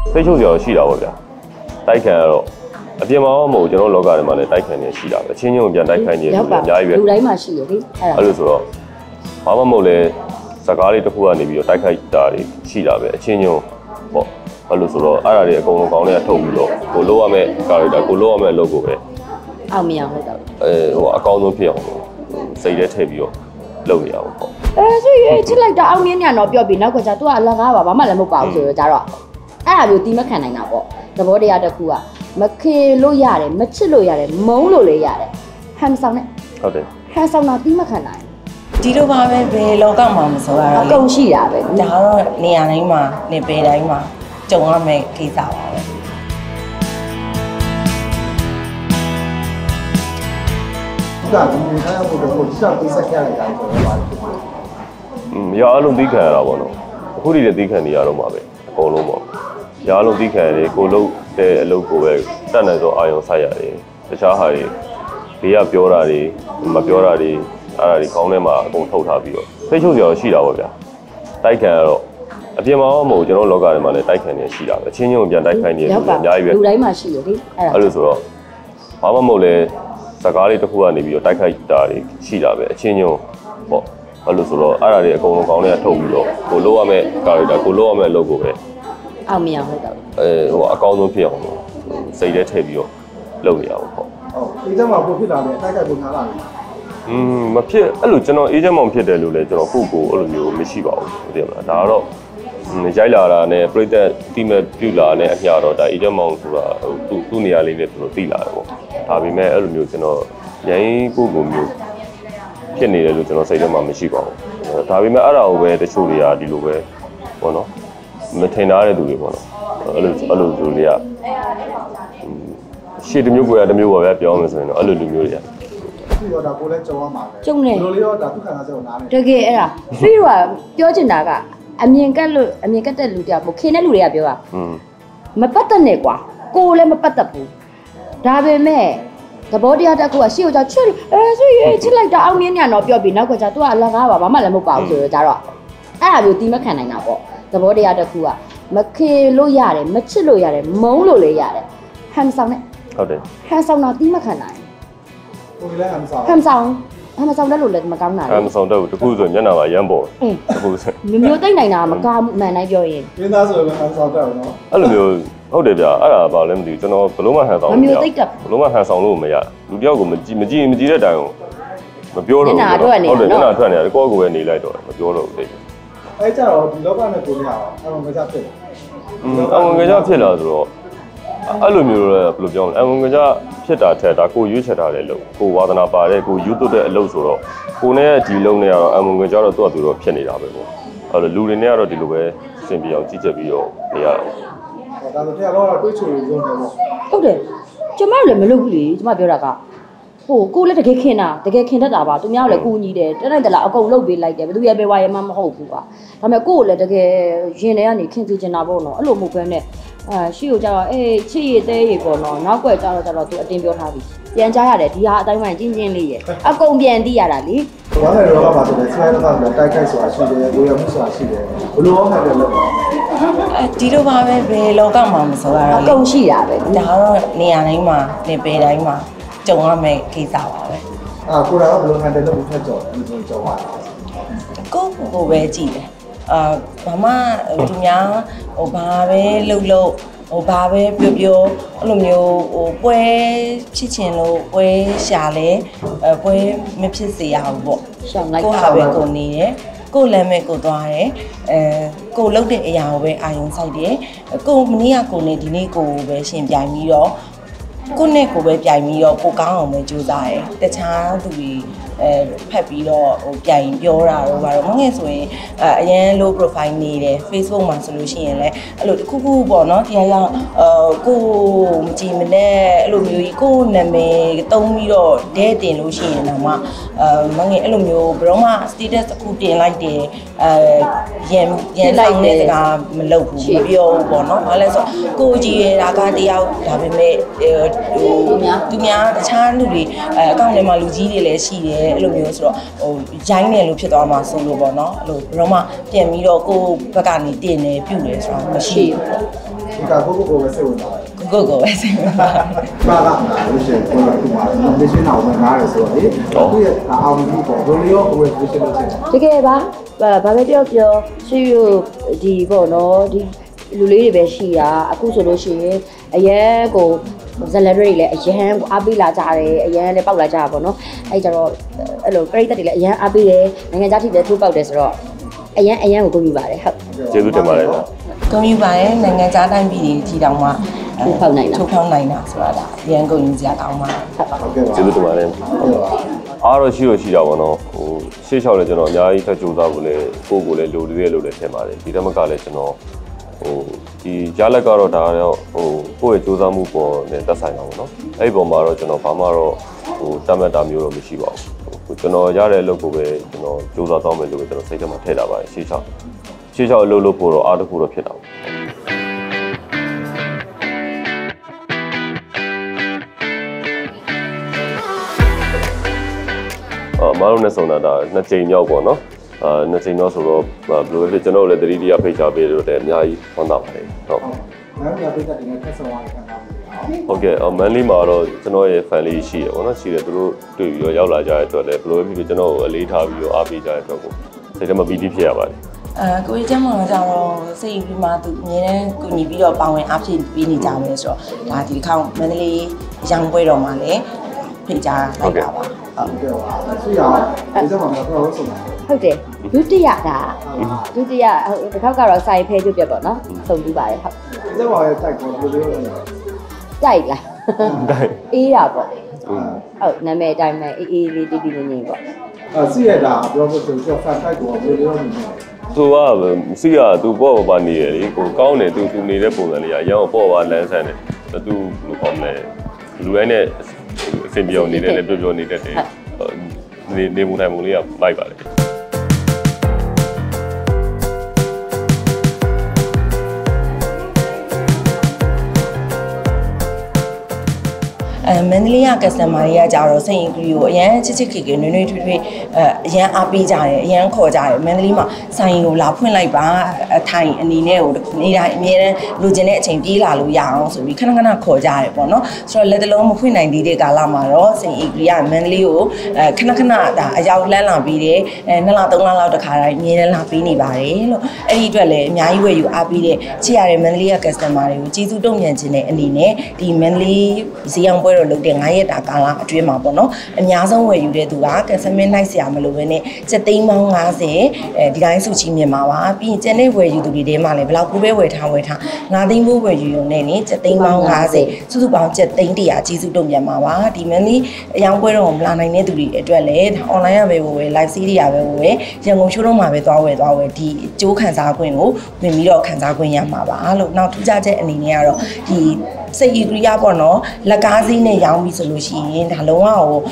ဖိတ်ချုပ်စရာရှိတာပေါ့ဗျာတိုက်ခံရတော့အပြင်မှာမဟုတ်ကျွန်တော်လောကထဲမှာလည်းတိုက်ခံနေရှိတာပဲအချင်းချင်းကိုပြန်တိုက်ခိုင်းနေတယ်အများကြီးပဲလူတိုင်းမှာရှိတယ်လေအဲ့လိုဆိုတော့ဘာမှမဟုတ်လဲစကားလေးတစ်ခုကနေပြီးတော့တိုက်ခိုက်တာတွေရှိတာပဲအချင်းချင်းပေါ့အဲ့လိုဆိုတော့အဲ့ဒါတွေအကုန်လုံးကောင်းတွေကထုတ်ပြီးတော့ကိုလိုရမယ့်ကာရီတာကိုလိုရမယ့်အလုပ်ကိုပဲအောင်မရဟုတ်တော့အကောင်းဆုံးဖြစ်အောင်စိတ်ထဲထည့်ပြီးတော့လုပ်နေရအောင်ပေါ့ဆိုရင်ချစ်လိုက်တာအောင်မြင်ညတော့ပြောပြီးနောက်ကကျ तू ကအလကားပါဘာမှလည်းမဟုတ်ပါဘူးဆိုတော့ကြတော့အဲ့ဒါမျိုးတီးမခံနိုင်တာပေါ့သဘောတရားတစ်ခုကမခေလို့ရတယ်မချစ်လို့ရတယ်မုန်းလို့လည်းရတယ်ဟန်ဆောင်နဲ့ဟုတ်တယ်ဟန်ဆောင်တော့တီးမခံနိုင်ဒီလိုပါပဲဘယ်လောကမှာမဆိုရတော့အကုန်ရှိတာပဲဒါတော့နေရာတိုင်းမှာနေပေတိုင်းမှာကြုံရမယ့်ကိစ္စပါပဲဒါကဒီတိုင်းဘုရားကိုရှောက်ပြီးဆက်ခဲ့လိုက်တာဆိုတော့ပါတယ်ရအလုံးသိခံရတာပေါ့နော်အခုဒီလည်းသိခံနေရတော့မှာပဲအကုန်လုံးပေါ့ရအလုံးသိခံရတယ်ကိုလုံးတဲ့အလုပ်ကိုပဲတတ်နေတော့အာရုံစိုက်ရတယ်တခြားဟာတွေဘေးကပြောတာတွေမပြောတာတွေအဲ့ဒါတွေခေါင်းထဲမှာအကုန်ထုတ်ထားပြီးတော့ဖိတ်ချုပ်စရာရှိတာပေါ့ဗျာတိုက်ခံရတော့အပြင်မှာမဟုတ်ကျွန်တော်လောကထဲမှာလည်းတိုက်ခံနေရှိတာပဲအချင်းချင်းကိုပြန်တိုက်ခိုင်းနေတယ်အများကြီးပဲလူတိုင်းမှာရှိတယ်လေအဲ့လိုဆိုတော့ဘာမှမဟုတ်လဲစကားလေးတစ်ခုကနေပြီးတော့တိုက်ခိုက်တာတွေရှိတာပဲအချင်းချင်းပေါ့အဲ့လိုဆိုတော့အဲ့ဒါတွေအကုန်လုံးကောင်းတွေကထုတ်ပြီးတော့ကိုလိုရမယ့်ကာရီတာကိုလိုရမယ့်အလုပ်ကိုပဲအောင်မရဟုတ်တော့အကောင်းဆုံးဖြစ်အောင်စိတ်ထဲထည့်ပြီးတော့လုပ်နေရအောင်ပေါ့ဟုတ်ဒီကျမှပို့ဖြစ်လာတယ်တိုက်ခိုက်ပုံထားလာတယ်မဖြစ်အဲ့လိုကျွန်တော်အေဂျင့်မောင်ဖြစ်တယ်လို့လည်းကျွန်တော်ကိုအဲ့လိုမျိုးမရှိပါဘူးသိရမလားဒါကတော့ရိုက်လာတာနဲ့ပြိသက်တိမဲ့ပြူလာနဲ့အမျှတော့ဒါအေဂျင့်မောင်ဆိုတာသူ့နေရာလေးနဲ့သူတို့သိလာတယ်ပေါ့ဒါပေမဲ့အဲ့လိုမျိုးကျွန်တော်ရိုင်းကိုမျိုးဖြစ်နေတယ်လို့ကျွန်တော်စိတ်ထဲမှာမရှိပါဘူးဒါပေမဲ့အဲ့ဒါကိုပဲတချို့တွေကဒီလိုပဲပေါ့နော်မထင်ထားတဲ့သူတွေပေါ့နော်အဲ့လိုသူတွေကရှေ့တစ်မျိုးကိုရတစ်မျိုးပါပဲပြောမယ်ဆိုရင်တော့အဲ့လိုလူမျိုးတွေကဒီတော့ဒါကိုလည်းကြုံရမှာပဲကြုံနေဘယ်လိုလေးတော့ဒါသူခံစားချက်ကိုနားနေတကယ်အဲ့ဒါ free ကပြောချင်တာကအမြင်ကတ်တဲ့လူတယောက်ပေါ့ခင်တဲ့လူတွေကပြောတာမပတ်သက်နဲ့ကွာကိုလည်းမပတ်သက်ဘူးဒါပေမဲ့သဘောတရားတစ်ခုကရှေ့ကိုကြောက်ချစ်ဆိုရင်ချစ်လိုက်တာအောင်မြင်ညတော့ပြောပြီးနောက်ကကျ तू ကအလကားပါဘာမှလည်းမဟုတ်ပါဘူးဆိုတော့ကြတော့အဲ့ဒါမျိုးတီးမခံနိုင်တာပေါ့သဘောတရားတစ်ခုကမခေလို့ရတယ်မချစ်လို့ရတယ်မုန်းလို့လည်းရတယ်ဟန်ဆောင်နဲ့ဟုတ်တယ်ဟန်ဆောင်တော့တီးမခံနိုင်ကိုလည်းဟန်ဆောင်တယ်လို့လည်းမကောင်းတာဟန်ဆောင်တော့တခုဆိုမျက်နှာမှာရမ်းပေါ်တခုဆိုမျိုးသိမ့်နိုင်တာမကောင်းမှန်တိုင်းပြောရင်ရင်းသားဆိုရင်ဟန်ဆောင်တော့နော်အဲ့လိုမျိုးဟုတ်တယ်ဗျအဲ့ဒါဘာလဲမသိဘူးကျွန်တော်ဘလုံးမဟန်ဆောင်မမျိုးသိပ်ကဘလုံးမဟန်ဆောင်လို့မရလူတယောက်ကိုမကြည့်တဲ့တိုင်ကိုမပြောတော့ဘူးဟုတ်တယ်မျက်နှာထွက်နေတယ်ကိုယ့်ကိုယ်ပဲနေလိုက်တော့မပြောတော့ဘူးသိအဲ့ကြတော့ဒီလောကနဲ့ကိုနေရအောင်အမှန်ကကြဖြစ်တယ်အမှန်ကကြဖြစ်လာဆိုတော့အဲ့လိုမျိုးလည်းဘယ်လိုပြောမလဲအမှန်ကကြဖြစ်တာထက်ဒါကိုရွေးချယ်ထားတဲ့လို့ကိုဝါသနာပါတဲ့ကိုယူသွတ်တဲ့အလုပ်ဆိုတော့ကိုနဲ့ဒီလုံးနဲ့ကတော့အမှန်ကကြတော့သူ့အတူတော့ဖြစ်နေတာပဲပေါ့အဲ့လိုလူတွေနဲ့ကတော့ဒီလိုပဲစင်ပြအောင်ကြည့်ချက်ပြီးတော့နေရတာဒါဆိုတရားတော့တွေးချွေရုံနဲ့ပေါ့ဟုတ်တယ်ကျမလည်းမလုပ်ဘူးလေကျမပြောတာကကိုလည်းတကယ်ခင်တတ်တာပါသူများလည်းကိုညီတယ်တက်လိုက်တလားအကုန်လုပ်ပေးလိုက်တယ်ဘယ်သူရဲ့ပဲဝါရမမဟုတ်ဘူးကွာဒါပေမဲ့ကိုလည်းတကယ်ရင်ထဲကနေခင်စီချင်တာပေါ့နော်အဲ့လိုမဟုတ်ဘဲနဲ့ရှိကိုကြတော့ချစ်ရည်သေးရည်ပေါ့နော်နောက်ွယ်ကြတော့သူအတင်းပြောထားပြီပြန်ကြားရတယ်ဒီဟာအတိုင်းဝိုင်းချင်းချင်းလေးရယ်အကုန်ပြန်သိရတာလေဘာလဲတော့ပါဆိုတယ်ဆွဲတော့တိုက်ခိုက်ဆိုတာရှိတယ်ဝေယမှုဆိုတာရှိတယ်ဘလို့ဟောတယ်လို့ဒီလိုပါပဲဘယ်လောကမှာမဆိုရတော့အကုန်ရှိတာပဲဒါတော့နေရာတိုင်းမှာနေပေတိုင်းမှာကြုံရမယ့်ကိစ္စပါပဲကိုရာကဘယ်လိုဟန်တယ်လို့ဖတ်ကြော်တယ်အဲ့လိုကြုံရတာကိုပဲကြည့်တယ်ဘာမှသူများဘာပဲလုပ်ဘာပဲပြောအဲ့လိုမျိုးပွဲဖြစ်ချင်လို့ပွဲရှာလဲပွဲမဖြစ်စေရဘူးပေါ့ရှောင်းလိုက်ကိုဟာပဲကိုနေတယ်ကိုလမ်းမဲ့ကိုသွားတယ်ကိုလှုပ်တဲ့အရာကိုပဲအာရုံစိုက်တယ်ကိုမနေ့ကကိုနေဒီနေ့ကိုပဲရှင်ပြိုင်ပြီးတော့ကိုနဲ့ကိုပဲပြိုင်ပြီးတော့ကိုကောင်းအောင်ပဲကြိုးစားတယ်တခြားသူတွေဖက်ပြီးတော့ပြိုင်ပြောတာတော့ဘာလို့မငယ်ဆိုရင်အရန် low profile နေတယ် Facebook မှာဆိုလို့ရှိရင်လည်းအဲ့လိုတစ်ခုခုပေါ့နော်တရားရကိုမကြည့်မနဲ့အဲ့လိုမျိုးကြီးကိုနာမည်တုံးပြီးတော့ဒဲတင်လို့ရှိရင်တော့မှမငယ်အဲ့လိုမျိုးဘယ်တော့မှ status တစ်ခုတင်လိုက်တယ်ရန်လိုက်တဲ့စကားမလုပ်ဘူးမပြောဘူးပေါ့နော်ဘာလဲဆိုကိုကြည့်ရတာကတယောက်ဒါပေမဲ့သူများတခြားလူတွေအကောင့်ထဲမှာလူကြီးတွေလည်းရှိတယ်အဲ့လိုမျိုးဆိုတော့ဟိုရိုင်းနေလို့ဖြစ်သွားမှာဆိုလို့ပေါ့နော်အဲ့လိုဘယ်တော့မှပြန်ပြီးတော့ကိုယ့်ဘက်ကနေတင်နေပြုတ်နေဆိုတော့မရှိဘူးဒီကကိုပဲစိတ်ဝင်စားတယ်ကိုပဲစိတ်ဝင်စားတယ်ပါကလို့ရှိရင်ကိုယ်ကဒီမှာ mission အောင်မှာနားရဆိုတော့လေသူရဲ့အောင်မှုပေါ့ဘယ်လိုရောကိုယ် mission လုပ်ချင်တကယ်ပါဘာပဲပြောရှိရဒီပေါ့နော်ဒီလူလေးတွေပဲရှိတာအခုဆိုလို့ရှိရင်အရင်ကိုဇလန်တွေလည်းအရန်အားပေးလာကြတယ်အရန်လည်းပေါက်လာကြတာပေါ့နော်အဲ့ကြတော့အဲ့လိုပရိသတ်တွေလည်းအရန်အားပေးတယ်နိုင်ငံခြားထိလည်းထိုးပေါက်တယ်ဆိုတော့အရန်ကိုဂုဏ်ယူပါတယ်ဟုတ်ကျေးဇူးတင်ပါတယ်ဂုဏ်ယူပါတယ်နိုင်ငံခြားတိုင်းပြည်တွေကြီးတောင်မှထိုးပေါက်နိုင်တာဆိုတာဒါအရန်ဂုဏ်ယူစရာကောင်းပါတယ်ဟုတ်ကဲ့ကျေးဇူးတင်ပါတယ်အားတော့ရှိတာပေါ့နော်ဟိုရှေ့လျှောက်လဲကျွန်တော်အများကြီးထပ်ကြိုးစားဖို့လဲကိုယ့်ကိုယ်လဲလိုသေးတယ်လို့လဲထင်ပါတယ်ဒီတမကလည်းကျွန်တော်ဟိုဒီကြားလက်ကတော့ဒါကတော့ဟိုကိုယ့်ရဲ့စူးစမ်းမှုပေါ်နဲ့သက်ဆိုင်တာပေါ့နော်အဲ့ဒီပုံမှာတော့ကျွန်တော်ဘာမှတော့ဟိုတတ်မှတ်တာမျိုးတော့မရှိပါဘူးဟိုကျွန်တော်ရတဲ့အလုပ်ကိုပဲကျွန်တော်စူးစမ်းသွားမယ်လို့ပဲကျွန်တော်စိတ်ထဲမှာထည့်တာပါတယ်ရှေ့လျှောက်အလုပ်လုပ်ဖို့တော့အားတစ်ခုတော့ဖြစ်တာပေါ့မအားလုံးနဲ့ဆုံတာနှစ်ကြိမ်မြောက်ပေါ့နော်နှစ်ချိန်တော့ဆိုတော့ဘယ်လိုဖြစ်ကျွန်တော်လည်းသတိတရားဖိတ်ချပေးလို့လည်းအများကြီးဝမ်းသာပါတယ်ဟုတ်မန်လီပိတ်သက်တင်တဲ့ဆက်ဆောင်ရခံစားမှုဟုတ်ကဲ့မန်လီမှာတော့ကျွန်တော်ရဲ့ fan လေးရှိတယ်ပေါ့နော်ရှိတယ်သူတို့တွေ့ပြီးတော့ရောက်လာကြတဲ့အတွက်လည်းဘယ်လိုဖြစ်ကျွန်တော်ကိုအလေးထားပြီးတော့အားပေးကြတဲ့အတွက်ကိုစိတ်ထဲမှာပီတိဖြစ်ရပါတယ်ကိုကြီးကျမကကြတော့စိတ်ပြီးမှသူအမြဲတမ်းကူညီပြီးတော့ပါဝင်အားဖြည့်ပေးနေကြမယ်ဆိုတော့ဒါဒီတစ်ခါမန္တလေးရောင်ပွဲတော်မှာလည်းဖိတ်ကြားလိုက်တာပါဟုတ်ကဲ့ပါသူရဒီစက်မှာတော့ဆုံးတယ်ဟုတ်တယ်ဒုတိယတစ်ခေါက်ကတော့စိုင်ဖဲကျွတ်ပြတ်ပေါ့နော်ဆုံပြီးပါတယ်ဟုတ်ဒီစက်မှာရဲ့တိုက်ပေါ်ဘယ်လိုလဲတိုက်လားတိုက်အေးရပေါ့ဟုတ်နာမည်အတိုင်းပဲအေးလေးတီးငင်းပေါ့စီရတာပြောဖို့ဆိုတော့ဖန်တိုက်ပေါ်ဘယ်လိုလဲသူကစီရသူပေါ့ပါနေရလေကိုကောင်းတယ်သူနေတဲ့ပုံစံလေးအရင်ပေါ့ပါလန်းဆန်းတယ်သူလူကောင်းတယ်လူတိုင်းနဲ့အဆင်ပြေအောင်နေတယ်လည်းပြောနေတတ်တယ်နေမှုတိုင်းမှုလေးကလိုက်ပါလေမန္တလေးက customer တွေကကြတော့စိတ်အင်္ဂရီကိုအရန်ချစ်ခင်နွေးထွေးအရန်အားပေးကြတယ်အရန်ခေါ်ကြတယ်မန္တလေးမှာဆိုင်ကိုလာဖွင့်လိုက်ပါထိုင်အနေနဲ့ကိုနေတိုင်းအမြဲတမ်းလိုချင်တဲ့အချိန်ပြေးလာလို့ရအောင်ဆိုပြီးခဏခေါ်ကြရတယ်ပေါ့နော်ဆိုတော့လက်တလုံးမဖွင့်နိုင်သေးတဲ့ကာလမှာတော့စိတ်အင်္ဂရီကမန္တလေးကိုခဏဒါအရောက်လန်းလာပြီးတယ်2လ3လလောက်တခါတိုင်းအမြဲတမ်းလာပေးနေပါတယ်လို့အဲ့ဒီအတွက်လည်းအများကြီးဝယ်ယူအားပေးတဲ့ချစ်ရတဲ့မန္တလေးက customer တွေကိုကျေးဇူးတုံ့ပြန်ခြင်းတဲ့အနေနဲ့ဒီမန္တလေးဈေးအောင်ပွဲတော့လုပ်တဲ့9ရက်တာကာလအတွင်းမှာပေါ့နော်အများဆုံးဝယ်ယူတဲ့သူကကစမင်းနိုင်ဆရာမလို့ပဲနဲ့7သိန်းပေါင်း50ဒီတိုင်းစုချီမြင်ပါပါပြီးရင်ကျန်တဲ့ဝယ်ယူသူတွေထဲမှာလည်းဘယ်လောက်ကိုပဲဝယ်ထား9သိန်းဖို့ဝယ်ယူရုံနဲ့နေ7သိန်းပေါင်း50စုစုပေါင်း7သိန်း100ကျေးဇူးတုံ့ပြန်ပါပါဒီမန်းလေးအယောင်ပွဲတော့မလာနိုင်တဲ့သူတွေအတွက်လည်း online ရပဲဝယ် live series ရပဲဝယ်ရန်ကုန်ရှိုးတော့မှာပဲသွားဝယ်ဒီအကျိုးခံစားခွင့်ကိုဝင်ပြီးတော့ခံစားခွင့်ရမှာပါလို့နောက်ထူးခြားချက်အနေနဲ့ကတော့ဒီစိတ်အီဂရီယာပေါ့နော်လက်ကားစည်းနဲ့ရောင်းပြီးဆိုလို့ရှိရင်ဒါလုံးဝ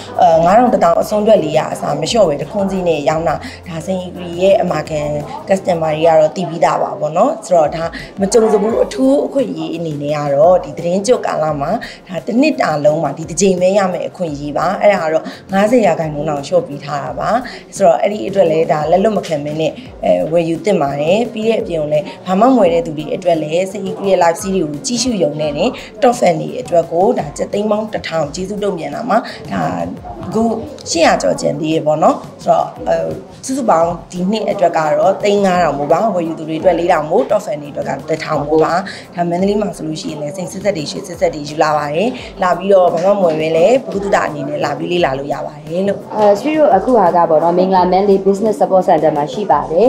9000တောင်အစွန်းတွက်လေးရအစားမလျှော့ပဲတခွန်းစည်းနဲ့ရောင်းတာဒါစိတ်အီဂရီရဲ့အမာခံ customer တွေကတော့တည်ပြီးသားပါပေါ့နော်ဆိုတော့ဒါမကြုံစဘူးအထူးအခွင့်အရေးအနေနဲ့ကတော့ဒီသတင်းကြွကာလမှာဒါတစ်နှစ်တာလုံးမှာဒီတစ်ချိန်ပဲရမယ်အခွင့်အရေးပါအဲ့ဒါကတော့90%တောင်လျှော့ပြီးထားတာပါဆိုတော့အဲ့ဒီအတွက်လည်းဒါလက်လွတ်မခံမင်းနဲ့ဝယ်ယူသင့်ပါတယ်ပြီးတဲ့အပြင်လည်းဘာမှမဝယ်တဲ့သူတွေအတွက်လည်းစိတ်အီဂရီရဲ့ live series ကိုကြည့်ရှုရုံနဲ့top fan တွေအတွက်ကိုဒါ7သိန်းပေါင်း1000ကျေးဇူးတုံ့ပြန်တာမှာဒါအခု800ကျော်ကျန်သေးရေပေါ့နော်ဆိုတော့စုစုပေါင်းဒီနှစ်အတွက်ကတော့3500မို့ပါဝယ်ယူသူတွေအတွက်4000မို့ top fan တွေအတွက်က1000မို့ပါဒါမန္တလေးမှာဆိုလို့ရှိရင်လည်းစိတ်စစ်သက်တွေရှေ့စစ်သက်တွေယူလာပါတယ်လာပြီးတော့ဘာမှမဝယ်ဘဲလည်းဘုသူတအနေနဲ့လာပြီးလေ့လာလို့ရပါတယ်လို့ဆွေတို့အခုဟာကပေါ့နော်မင်္ဂလာမန္တလေး business support center မှာရှိပါတယ်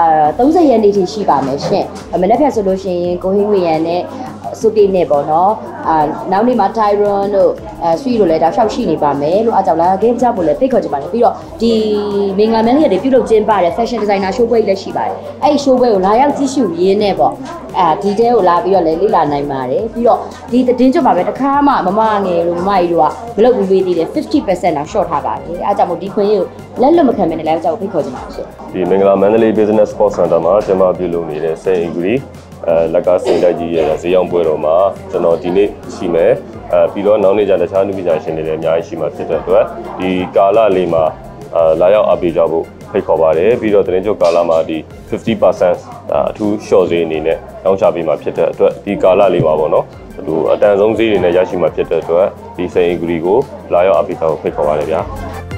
30ရက်နေ့ထိရှိပါမယ်ရှင်မနေ့ကဆိုလို့ရှိရင်ကိုဟင်းဝေရန်နဲ့စုတေးနဲ့ပေါ့နော်နောက်နေ့မှာ Tyron တို့ဆွေတို့လည်းဒါရှောက်ရှိနေပါမယ်လို့အားကြောင့်လာခဲ့ကြဖို့လည်းဖိတ်ခေါ်ချင်ပါတယ်ပြီးတော့ဒီမင်္ဂလာမန္တလေးတွေပြုလုပ်ကျင်းပတဲ့ fashion designer show ပွဲလည်းရှိပါတယ်အဲ့ဒီ show ပွဲကိုလာရောက်ကြည့်ရှုရင်းနဲ့ပေါ့ဒီတဲကိုလာပြီးတော့လည်းလေ့လာနိုင်ပါတယ်ပြီးတော့ဒီသတင်းကြွမှာပဲတခါမှမမငယ်လို့မမကြီးတို့ကမလုပ်ဘူးပေးသေးတယ် 50% တော့ short ထားပါတယ်အားကြောင့်မို့ဒီခွင့်ကိုလက်လွတ်မခံမနဲ့လည်းကြောက်ဖိတ်ခေါ်ချင်ပါရှင်ဒီမင်္ဂလာမန္တလေး business support center မှာကျွန်မပြုလုပ်နေတဲ့ Saint Agree လက်ကစိတ်ဓာတ်ကြီးရဲ့ဈေးရောင်းပွဲတော်မှာကျွန်တော်ဒီနေ့ရှိမယ်ပြီးတော့နောက်နေ့ကျတခြားလူပညာရှင်တွေလည်းအများကြီးရှိမှာဖြစ်တဲ့အတွက်ဒီကာလလေးမှာလာရောက်အားပေးကြဖို့ဖိတ်ခေါ်ပါတယ်ပြီးတော့သတင်းချုပ်ကာလမှာဒီ 50% အထူး short ဈေးအနေနဲ့တောင်းချပေးမှာဖြစ်တဲ့အတွက်ဒီကာလလေးပါပေါ့နော်ဒီအတန်ဆုံးဈေးတွေနဲ့ရရှိမှာဖြစ်တဲ့အတွက်ဒီစိန်အင်္ဂလီကိုလာရောက်အားပေးကြဖို့ဖိတ်ခေါ်ပါတယ်ဗျာ